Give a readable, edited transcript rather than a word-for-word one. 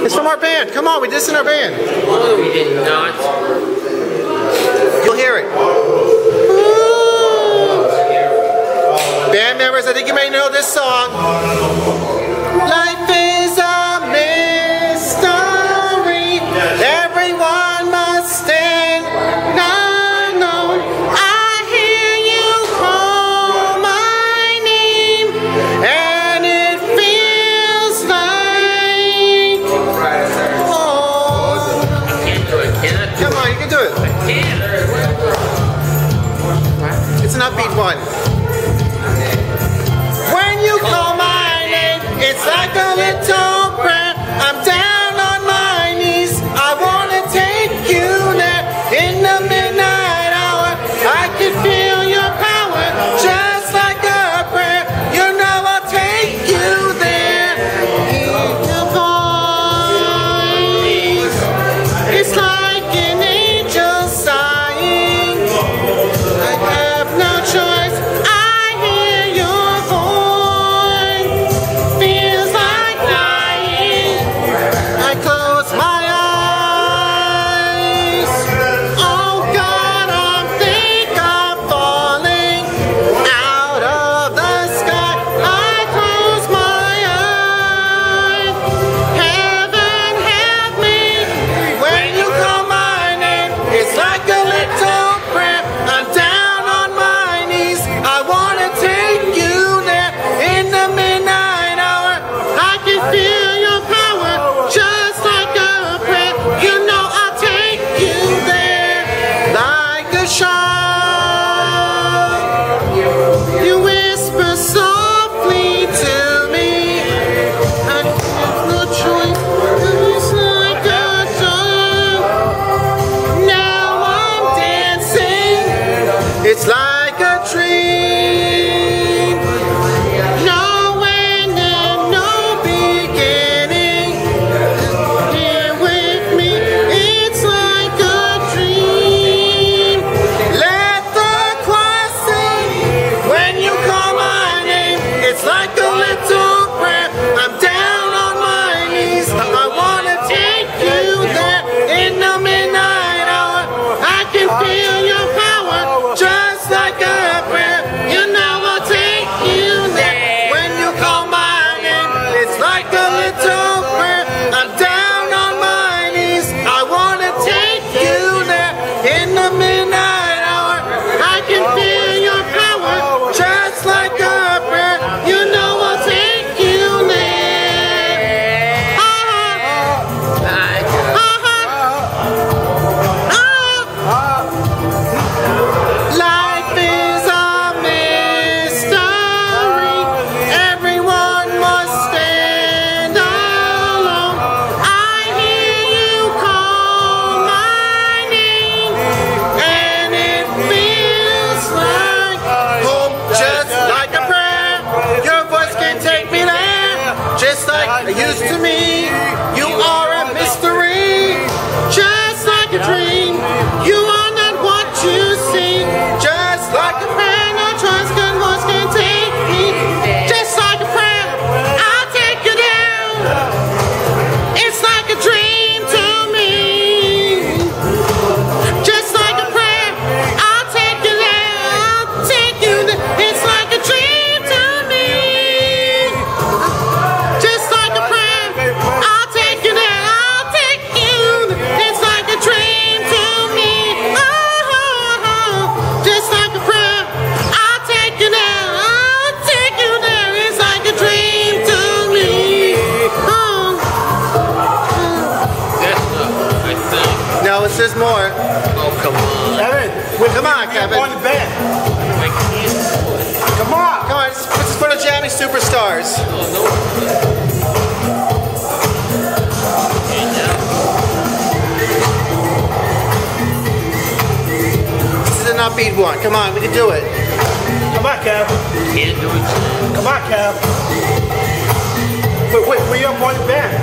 It's from our band. Come on, we did this in our band. No, we did not. You'll hear it. Band members, I think you may know this song. Life is a mystery. Everyone must stand alone. I hear you call my name, and it feels like home. I can't do it. Can I? Come on, you can do it. I can't. It's an upbeat one. When you call my name, it's like a little prayer. I'm down on my knees. I wanna take you there in the midnight hour. I can feel your power, just like a prayer. You know I'll take you there. Hear your voice. It's like an angel sighing. I have no choice. I hear your voice. Feels like dying. I close my eyes. Oh God, I think I'm falling out of the sky. I close my eyes. Heaven help me. When you call my name, it's like a little prayer. I'm down on my knees. I wanna take you there in the midnight hour. I can feel your power, just like a prayer. You know I'll take you there like a child. You whisper softly to me. I have no choice. It's like a child. Now I'm dancing. It's like a dream. No end and no beginning. Here with me, it's like a dream. Let the choir sing. When you call my name, it's like a little prayer. I'm down on my knees. I wanna take you there in the midnight hour. I can feel your power, just like a prayer. You know I'll take you there. When you call my name, it's like a little prayer. I'm down on my knees. I wanna take you there in the midnight hour. I can feel your power, just like a prayer. You know I'll take you there. Life is a mystery. Everyone must stand alone. I hear you call my name, and it feels like hope, just like a prayer. Your voice can take me there, just like it used to me. You are a mystery, just like a dream. You are not what you see, just like a prayer. No trust, good voice can take me, just like a prayer. I'll take you down. It's like a dream to me, just like a prayer. I'll take you there. I'll take you there. It's like a dream to me, just like a prayer. I'll take you there. I'll take you there. It's like a dream to me. Just like a prayer. I'll take you there. I'll take you there. It's like a dream to me. That's enough, I think. No, there's more. Oh, come on. Kevin, Come on, Kevin. On the band. I can't do it. Come on. Come on, let's put this for the Jamming Superstars. Oh, no. Okay, now. This is an upbeat one. Come on, we can do it. Come on, Kev. Can't do it. Come on, Kev. Wait, we up on the band.